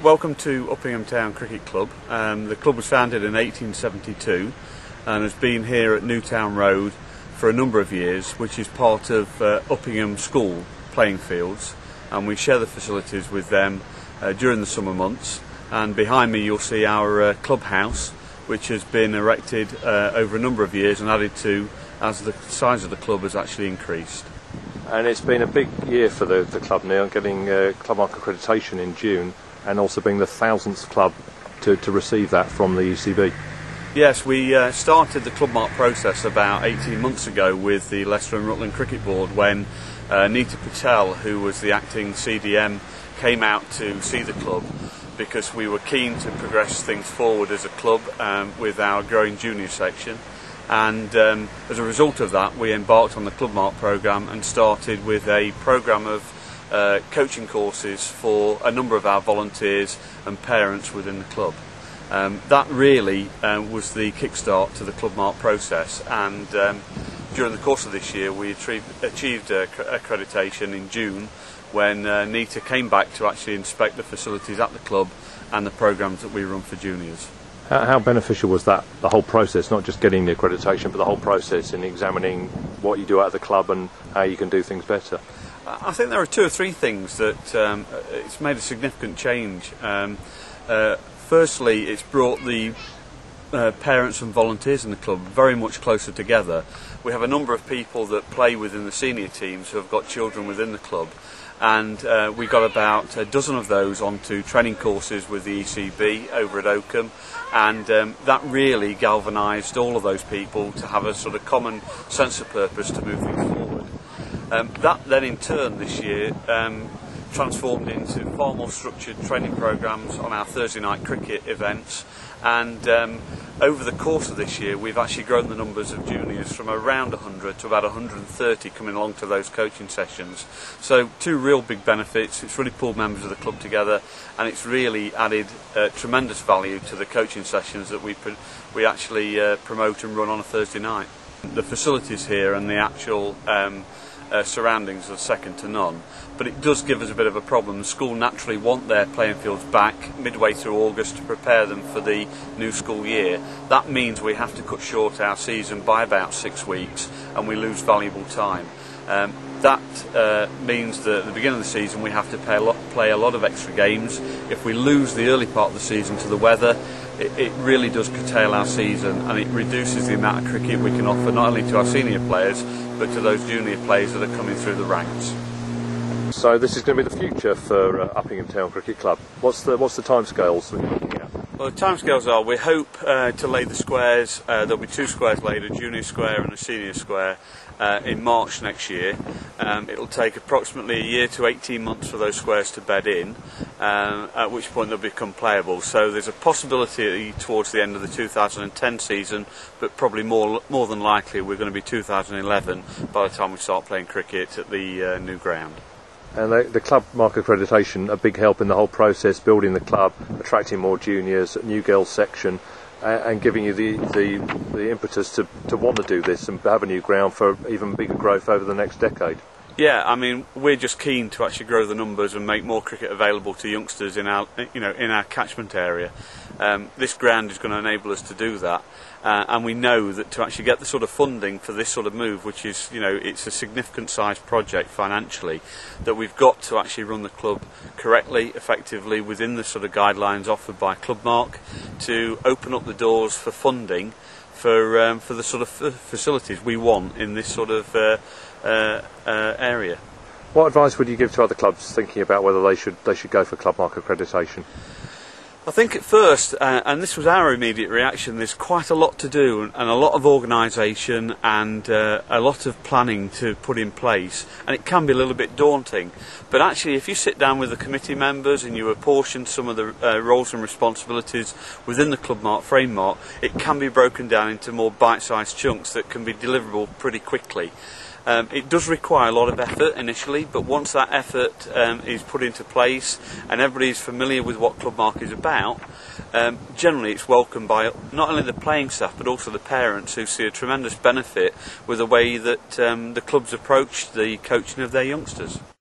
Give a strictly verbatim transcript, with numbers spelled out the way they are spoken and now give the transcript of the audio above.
welcome to Uppingham Town Cricket Club. Um, the club was founded in eighteen seventy-two and has been here at Newtown Road for a number of years, which is part of uh, Uppingham School playing fields, and we share the facilities with them uh, during the summer months. And behind me you'll see our uh, clubhouse, which has been erected uh, over a number of years and added to as the size of the club has actually increased. And it's been a big year for the, the club now, getting uh, Clubmark accreditation in June, and also being the thousandth club to, to receive that from the E C B. Yes, we uh, started the Clubmark process about eighteen months ago with the Leicester and Rutland Cricket Board when uh, Nita Patel, who was the acting C D M, came out to see the club because we were keen to progress things forward as a club um, with our growing junior section. And um, as a result of that, we embarked on the Clubmark programme and started with a programme of uh, coaching courses for a number of our volunteers and parents within the club. Um, that really uh, was the kickstart to the Clubmark process, and um, during the course of this year we achieved, achieved uh, accreditation in June when uh, Nita came back to actually inspect the facilities at the club and the programmes that we run for juniors. How, how beneficial was that, the whole process, not just getting the accreditation, but the whole process in examining what you do at the club and how you can do things better? I think there are two or three things that um, it's made a significant change. Um, uh, firstly, it's brought the uh, parents and volunteers in the club very much closer together. We have a number of people that play within the senior teams who have got children within the club, and uh, we got about a dozen of those onto training courses with the E C B over at Oakham, and um, that really galvanised all of those people to have a sort of common sense of purpose to move things forward. Um, that then in turn this year um, transformed into far more structured training programmes on our Thursday night cricket events, and um, over the course of this year we've actually grown the numbers of juniors from around one hundred to about one hundred thirty coming along to those coaching sessions. So two real big benefits: it's really pulled members of the club together, and it's really added uh, tremendous value to the coaching sessions that we, we actually uh, promote and run on a Thursday night. The facilities here and the actual um, Uh, surroundings are second to none, but it does give us a bit of a problem. The school naturally want their playing fields back midway through August to prepare them for the new school year. That means we have to cut short our season by about six weeks and we lose valuable time. Um, that uh, means that at the beginning of the season we have to play a, lot, play a lot of extra games. If we lose the early part of the season to the weather, it, it really does curtail our season, and it reduces the amount of cricket we can offer not only to our senior players but to those junior players that are coming through the ranks. So this is going to be the future for uh, Uppingham Town Cricket Club. What's the what's the timescales that you're looking at? Well, the timescales are, we hope uh, to lay the squares. Uh, there'll be two squares laid, a junior square and a senior square, uh, in March next year. Um, it'll take approximately a year to eighteen months for those squares to bed in, um, at which point they'll become playable. So there's a possibility towards the end of the two thousand ten season, but probably more more than likely we're going to be two thousand eleven by the time we start playing cricket at the uh, new ground. And the, the Clubmark accreditation, a big help in the whole process, building the club, attracting more juniors, new girls section, and, and giving you the, the, the impetus to, to want to do this and have a new ground for even bigger growth over the next decade. Yeah, I mean, we're just keen to actually grow the numbers and make more cricket available to youngsters in our, you know, in our catchment area. Um, this ground is going to enable us to do that, uh, and we know that to actually get the sort of funding for this sort of move, which is, you know, it's a significant sized project financially, that we've got to actually run the club correctly, effectively, within the sort of guidelines offered by Clubmark, to open up the doors for funding for um, for the sort of f facilities we want in this sort of uh, uh, uh, area. What advice would you give to other clubs thinking about whether they should they should go for Clubmark accreditation? I think at first, uh, and this was our immediate reaction, there's quite a lot to do and, and a lot of organisation and uh, a lot of planning to put in place, and it can be a little bit daunting. But actually, if you sit down with the committee members and you apportion some of the uh, roles and responsibilities within the Clubmark framework, it can be broken down into more bite-sized chunks that can be deliverable pretty quickly. Um, it does require a lot of effort initially, but once that effort um, is put into place and everybody is familiar with what Clubmark is about, um, generally it's welcomed by not only the playing staff but also the parents, who see a tremendous benefit with the way that um, the clubs approach the coaching of their youngsters.